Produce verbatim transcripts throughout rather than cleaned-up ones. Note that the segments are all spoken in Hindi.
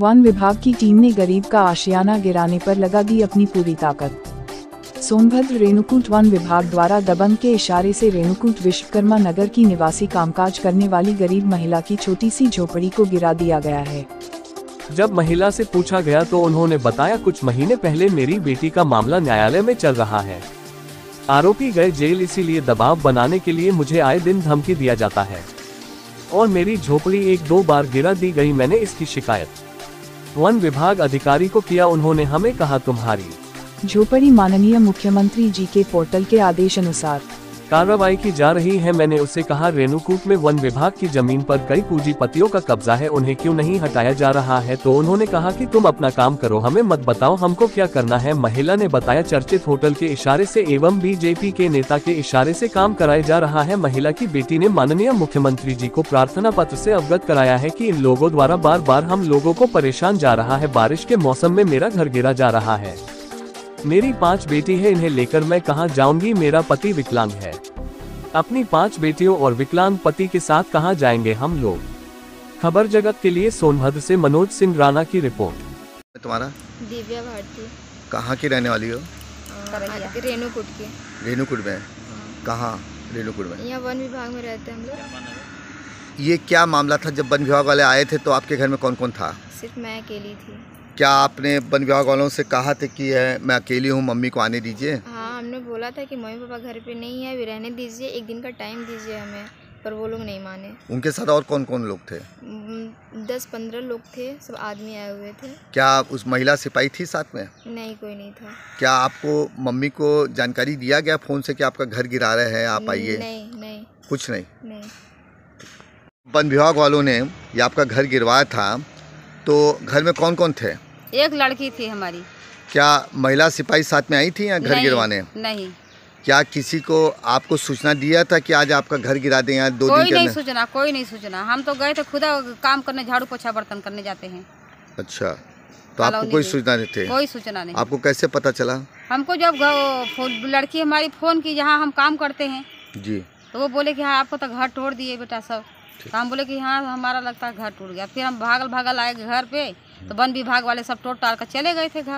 वन विभाग की टीम ने गरीब का आशियाना गिराने पर लगा दी अपनी पूरी ताकत। सोनभद्र रेणुकूट वन विभाग द्वारा दबंग के इशारे से रेणुकूट विश्वकर्मा नगर की निवासी कामकाज करने वाली गरीब महिला की छोटी सी झोपड़ी को गिरा दिया गया है। जब महिला से पूछा गया तो उन्होंने बताया, कुछ महीने पहले मेरी बेटी का मामला न्यायालय में चल रहा है। आरोपी गए जेल, इसीलिए दबाव बनाने के लिए मुझे आए दिन धमकी दिया जाता है और मेरी झोपड़ी एक दो बार गिरा दी गई। मैंने इसकी शिकायत वन विभाग अधिकारी को किया। उन्होंने हमें कहा, तुम्हारी झोपड़ी माननीय मुख्यमंत्री जी के पोर्टल के आदेश अनुसार कार्रवाई की जा रही है। मैंने उससे कहा, रेणुकूट में वन विभाग की जमीन पर कई पूंजीपतियों का कब्जा है, उन्हें क्यों नहीं हटाया जा रहा है। तो उन्होंने कहा कि तुम अपना काम करो, हमें मत बताओ हमको क्या करना है। महिला ने बताया, चर्चित होटल के इशारे से एवं बीजेपी के नेता के इशारे से काम कराया जा रहा है। महिला की बेटी ने माननीय मुख्यमंत्री जी को प्रार्थना पत्र से अवगत कराया है कि इन लोगों द्वारा बार बार हम लोगों को परेशान जा रहा है। बारिश के मौसम में मेरा घर गिरा जा रहा है, मेरी पांच बेटी है, इन्हें लेकर मैं कहां जाऊंगी। मेरा पति विकलांग है, अपनी पांच बेटियों और विकलांग पति के साथ कहां जाएंगे हम लोग। खबर जगत के लिए सोनभद्र से मनोज सिंह राणा की रिपोर्ट। तुम्हारा? दिव्या भारती। कहाँ की रहने वाली हो? रेणुकूट की। रेणुकूट में? कहाँ रेणुकूट में? यहाँ वन विभाग में रहते हैं हम लोग। ये क्या मामला था? जब वन विभाग वाले आए थे तो आपके घर में कौन कौन था? सिर्फ मैं अकेली थी। क्या आपने वन विभाग वालों से कहा था कि है मैं अकेली हूँ, मम्मी को आने दीजिए? हाँ, हमने बोला था कि मम्मी पापा घर पे नहीं है, भी रहने दीजिए, एक दिन का टाइम दीजिए हमें, पर वो लोग नहीं माने। उनके साथ और कौन कौन लोग थे? दस पंद्रह लोग थे, सब आदमी आए हुए थे। क्या उस महिला सिपाही थी साथ में? नहीं, कोई नहीं था। क्या आपको मम्मी को जानकारी दिया गया फोन से कि आपका घर गिरा रहे हैं, आप आइए? नहीं नहीं, कुछ नहीं। नहीं। वन विभाग वालों ने ये आपका घर गिरवाया था, तो घर में कौन कौन थे? एक लड़की थी हमारी। क्या महिला सिपाही साथ में आई थी या घर गिरवाने? नहीं। क्या किसी को आपको सूचना दिया था कि आज आपका घर गिरा दें या दो कोई दिन नहीं सूचना, कोई नहीं सूचना। हम तो गए थे खुदा काम करने, झाड़ू पोछा बर्तन करने जाते हैं। अच्छा, तो आपको कोई सूचना नहीं थे? कोई सूचना नहीं। आपको कैसे पता चला? हमको जब लड़की हमारी फोन की, जहाँ हम काम करते हैं जी, तो वो बोले कि हाँ आपको तो घर तोड़ दिए बेटा सब। तो हम बोले कि हाँ हमारा लगता है घर टूट गया। फिर हम भागल भागल आए घर पे, तो वन विभाग वाले सब तोड़ ताड़ कर चले गए थे घर।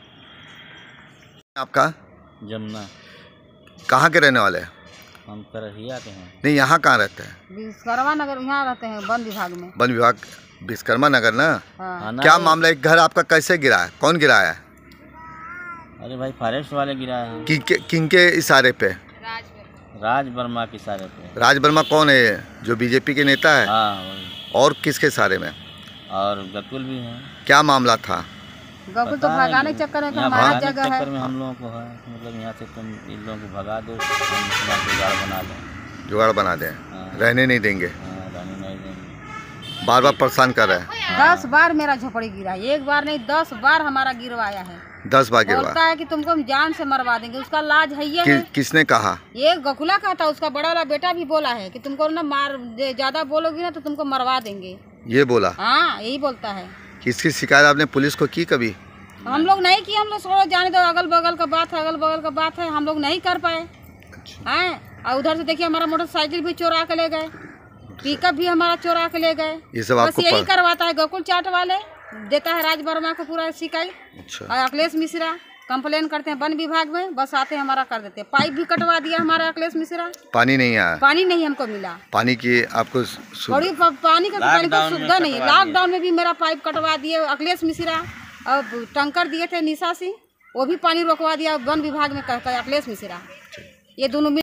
आपका? जमुना। कहाँ के रहने वाले हैं? हम करहिया के हैं। नहीं, यहाँ कहाँ रहते हैं? विश्वकर्मा नगर, यहाँ रहते हैं वन विभाग में। वन विभाग विश्वकर्मा नगर ना? हाँ। क्या मामला है? घर आपका कैसे गिरा है? कौन गिराया है? अरे भाई फॉरेस्ट वाले गिराए हैं। कि, कि, किन के इशारे पे? राज वर्मा के इशारे पे। राज वर्मा कौन है? जो बीजेपी के नेता है? हाँ वही। और किसके इशारे में? और गकुल भी है। क्या मामला था? गकुल तो भगाने चक्कर में हमारा जगह है, में हम लोगों को है, मतलब यहाँ से तुम इन लोगों को भगा दो, हम जुगाड़ बना लें। जुगाड़ बना दें? रहने नहीं देंगे? रहने नहीं देंगे। बार बार परेशान कर रहे हैं। दस बार मेरा झोपड़ी गिरा, एक बार नहीं दस बार हमारा गिरवाया है। दस बार गिरवा? बोलता है कि तुमको हम जान से मरवा देंगे। उसका लाज है ये कि, है। किसने कहा? ये गकुला का था, उसका बड़ा वाला बेटा भी बोला है कि तुमको ना मार, ज्यादा बोलोगी ना तो तुमको मरवा देंगे। ये बोला? हाँ, यही बोलता है। किसकी शिकायत आपने पुलिस को की कभी? हम लोग नहीं की, हम लोग सोच जाने दो, अगल बगल का बात है, अगल बगल का बात है, हम लोग नहीं कर पाए। हैं, और उधर से देखिए हमारा मोटरसाइकिल भी चोरा के ले गए, पिकअप भी हमारा चोरा के ले गए। ये सब आपको यही करवाता है गकुल चाट वाले, देता है राज वर्मा को पूरा शिकायत। अच्छा। और अखिलेश मिश्रा कंप्लेन करते हैं वन विभाग में, बस आते हैं हमारा कर देते हैं। पाइप भी कटवा दिया हमारा अखिलेश मिश्रा। पानी नहीं आया? पानी नहीं हमको मिला। पानी की आपको बड़ी पानी का पानी का सुविधा नहीं है। लॉकडाउन में भी मेरा पाइप कटवा दिए अखिलेश मिश्रा, और टंकर दिए थे निशा सिंह, वो भी पानी रोकवा दिया वन विभाग में कहता है अखिलेश मिश्रा। ये दोनों